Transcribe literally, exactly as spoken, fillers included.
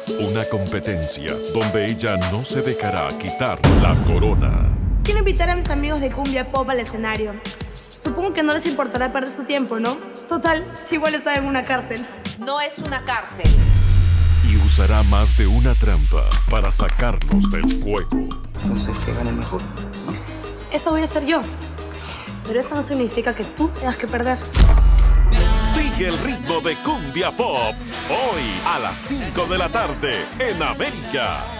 Una competencia donde ella no se dejará quitar la corona. Quiero invitar a mis amigos de Cumbia Pop al escenario. Supongo que no les importará perder su tiempo, ¿no? Total, si igual estaba en una cárcel. No es una cárcel. Y usará más de una trampa para sacarlos del juego. Entonces, que gane mejor, ¿no? Eso voy a hacer yo. Pero eso no significa que tú tengas que perder. Sigue el ritmo de Cumbia Pop hoy a las cinco de la tarde en América.